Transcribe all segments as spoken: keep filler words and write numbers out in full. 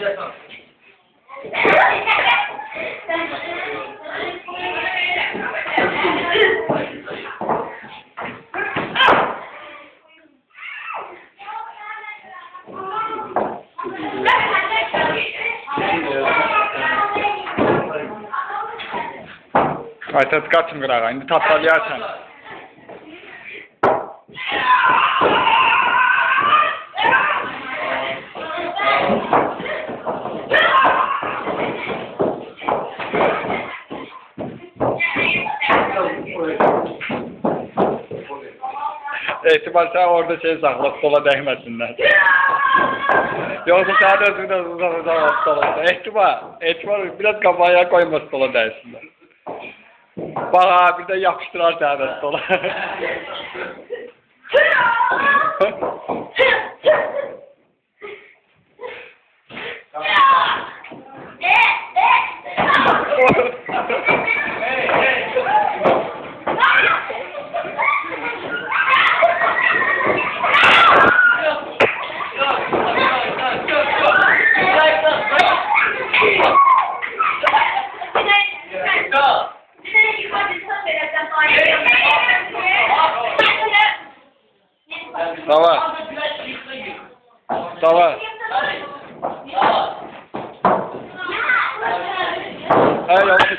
Aytat kaçın qırağa, indi tapdalayarsan. Ehtimal sen orada şey sakla, stola değmesinler. Yoksa sen özünü özünü uzak stola. Ehtimal, ehtimal biraz kafaya koyma stola değsinler. Bak abi, bir de yapıştırar seni stola. Давай. Давай. Эй, yavaş.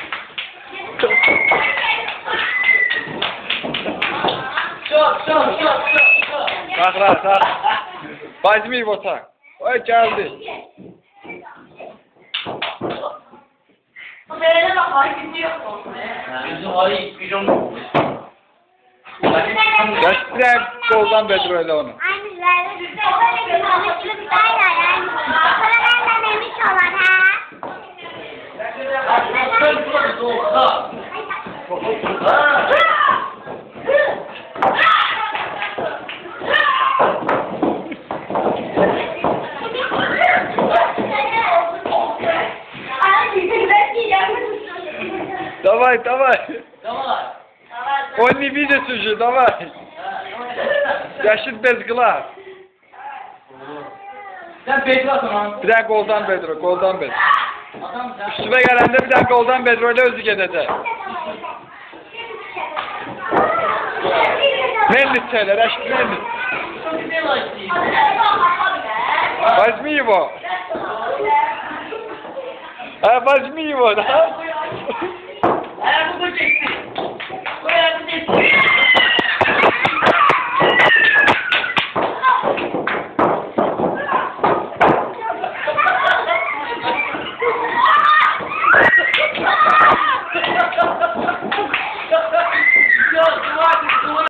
Şok, şok, şok, şok, şok. Kalk rahat, kalk. Bazmi botan. Oy geldi. Böyle bak, hareket yok. Bizim ayı, bizim... Yaşlı koldan bedroyla onu. Aynıları böyle bir konuşulu bir dayla yani. Paralarla neymiş olan ha? Давай, давай. Давай. Он не видит уже, давай. Yaşıt bez kılar. Sen bekle tamam. Bir tane goldan bedro, goldan bedro. Adam sen. Üstüme gelende bir tane goldan bedro ile özü gedecek. Nelli şeyler, aşk nelli. Bazmi его. Ha, bazmi его, da. Ayağımı çekti. Ayağımı çekti.